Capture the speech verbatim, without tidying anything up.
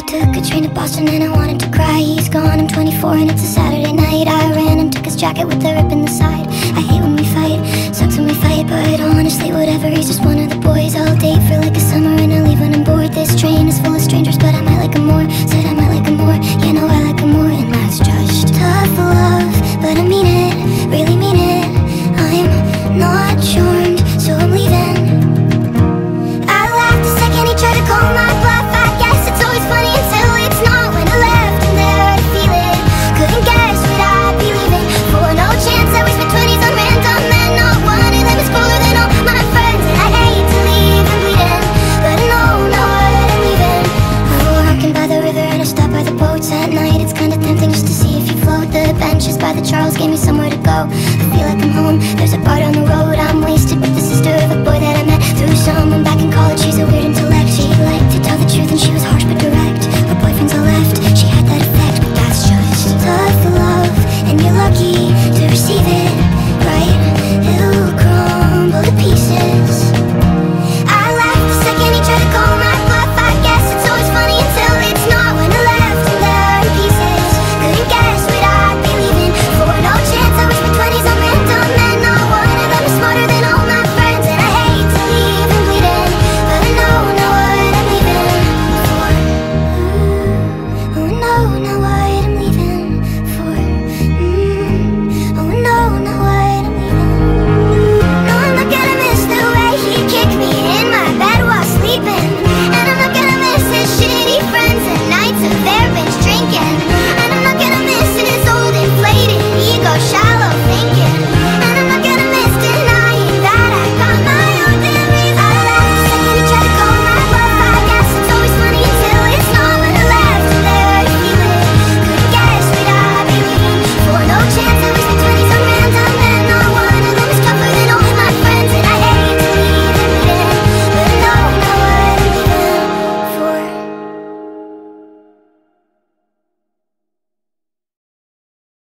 took a train to Boston and I wanted to cry. He's gone, I'm twenty-four and it's a Saturday night. I ran and took his jacket with the rip in the side. I hate when we fight, sucks when we fight, but honestly whatever. He's just one of the boys I'll date for like a summer and I leave when